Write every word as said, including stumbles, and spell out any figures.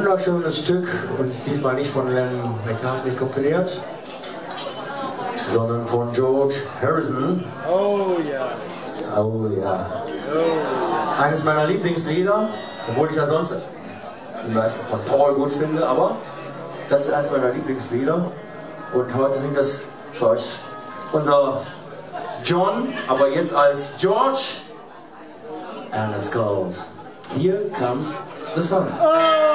Wunderschönes Stück und diesmal nicht von Lennon McCartney komponiert, sondern von George Harrison. Oh ja. Oh ja. Oh. Eines meiner Lieblingslieder, obwohl ich ja sonst die meisten von Paul gut finde, aber das ist eines meiner Lieblingslieder und heute singt das für euch unser John, aber jetzt als George, and it's called Here Comes the Sun. Oh.